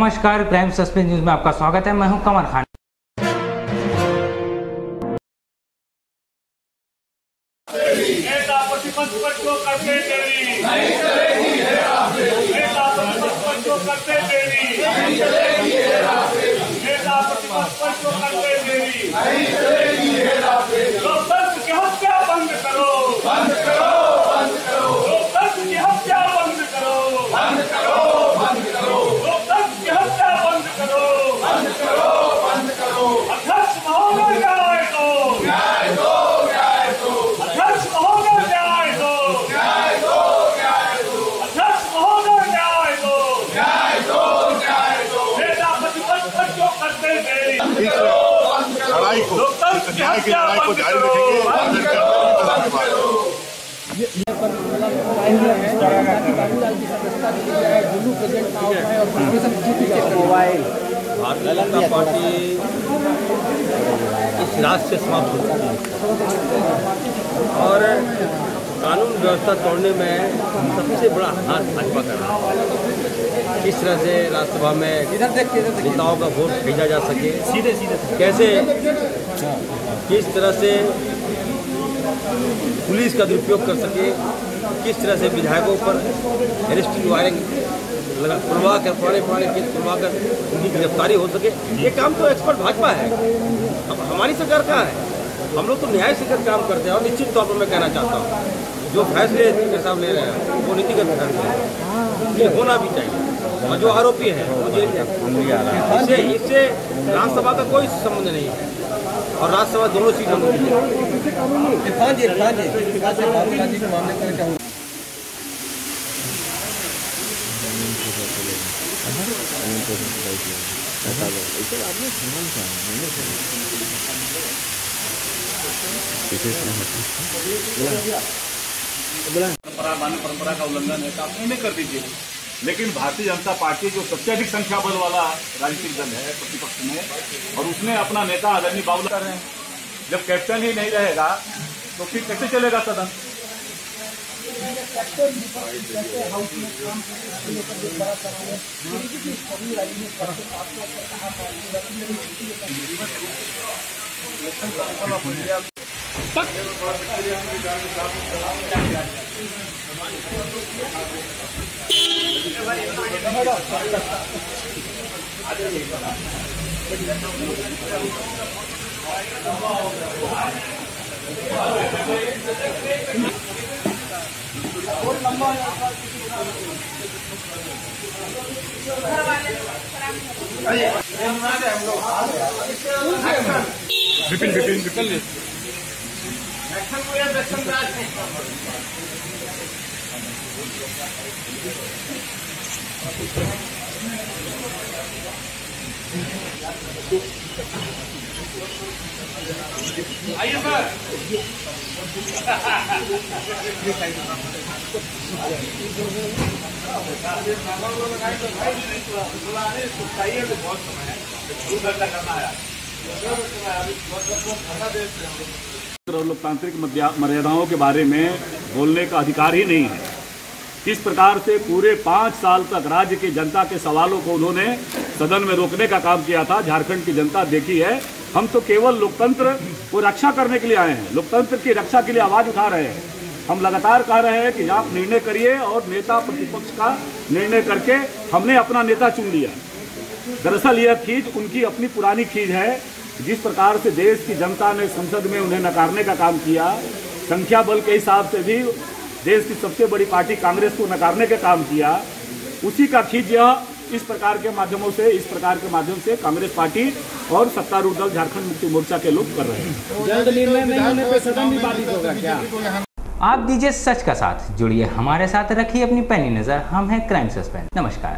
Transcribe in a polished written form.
नमस्कार, crime suspense news में आपका स्वागत है। मैं हूं कमर खान। नेता प्रतिपक्ष को करते देरी नहीं चलेगी, नेता प्रतिपक्ष को करते देरी नहीं चलेगी, नेता प्रतिपक्ष को करते देरी नहीं चलेगी। लोकतंत्र की हत्या बंद करो, बंद करो, बंद करो। लोकतंत्र की हत्या बंद करो, बंद करो, बंद करो। लोकतंत्र की हत्या बंद करो, बंद करो, बंद करो। अध्यक्ष महोदय न्याय दो, न्याय दो, न्याय दो। अध्यक्ष महोदय न्याय दो, न्याय दो, न्याय दो। अध्यक्ष महोदय न्याय दो, न्याय दो, न्याय दो। नेता प्रतिपक्ष को करते देरी लड़ाई को न्याय की लड़ाई को जारी रखेंगे। भारतीय जनता पार्टी इस राज से समाप्त हो चुकी है और कानून व्यवस्था तोड़ने में सबसे बड़ा हाथ भाजपा कर रहा है। किस तरह से राज्यसभा में नेताओं का वोट भेजा जा सके, सीधे कैसे किस तरह से पुलिस का दुरुपयोग कर सके, किस तरह से विधायकों पर अरेस्ट वारंट करवा कर पुराने केस करवा कर उनकी गिरफ्तारी हो सके, ये काम तो एक्सपर्ट भाजपा है। अब हमारी सरकार कहाँ है? हम लोग तो न्याय से काम करते हैं और निश्चित तौर पर मैं कहना चाहता हूँ जो फैसले के साथ ले रहे हैं वो नीतिगत फैसले हैं, ये होना भी चाहिए। और जो आरोपी है वो जेल इससे राज्यसभा का कोई संबंध नहीं है और राज्यसभा दोनों सीट हम परंपरा का उल्लंघन है तो आप नहीं कर दीजिए। लेकिन भारतीय जनता पार्टी जो सबसे अधिक संख्या बल वाला राजनीतिक दल है प्रतिपक्ष में, और उसने अपना नेता आदरणीय बाबूलाल कर रहे हैं। जब कैप्टन ही नहीं रहेगा तो फिर कैसे चलेगा सदन? विपिन आइए सर। लोकतांत्रिक मर्यादाओं के बारे में बोलने का अधिकार ही नहीं है। किस प्रकार से पूरे 5 साल तक राज्य की जनता के सवालों को उन्होंने सदन में रोकने का काम किया था, झारखंड की जनता देखी है। हम तो केवल लोकतंत्र को रक्षा करने के लिए आए हैं, लोकतंत्र की रक्षा के लिए आवाज उठा रहे हैं। हम लगातार कह रहे हैं कि आप निर्णय करिए और नेता प्रतिपक्ष का निर्णय करके हमने अपना नेता चुन लिया। दरअसल यह खींच उनकी अपनी पुरानी खींच है। जिस प्रकार से देश की जनता ने संसद में उन्हें नकारने का काम किया, संख्या बल के हिसाब से भी देश की सबसे बड़ी पार्टी कांग्रेस को नकारने का काम किया, उसी का खींच यह इस प्रकार के माध्यम से कांग्रेस पार्टी और सत्तारूढ़ दल झारखंड मुक्ति मोर्चा के लोग कर रहे हैं। जल्द निर्णय नहीं होने पर सदन भी बाधित होगा क्या? आप दीजिए सच का साथ, जुड़िए हमारे साथ, रखिए अपनी पैनी नजर। हम हैं क्राइम सस्पेंस। नमस्कार।